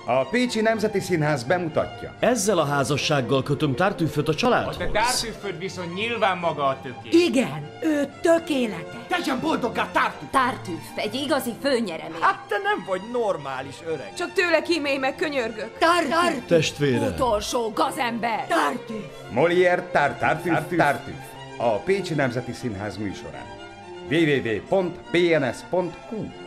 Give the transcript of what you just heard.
A Pécsi Nemzeti Színház bemutatja. Ezzel a házassággal kötöm Tartüfföt a családhoz. De Tartüfföt viszont nyilván maga a töké. Igen, ő tökéletes. Tegyen boldoggá Tartüff! Tartüff, egy igazi főnyeremény. Hát te nem vagy normális öreg. Csak tőle kímélj meg, könyörgök. Tartüff, Testvére. utolsó gazember. Tartüff. Molière Tartüff. A Pécsi Nemzeti Színház műsorán. www.pns.hu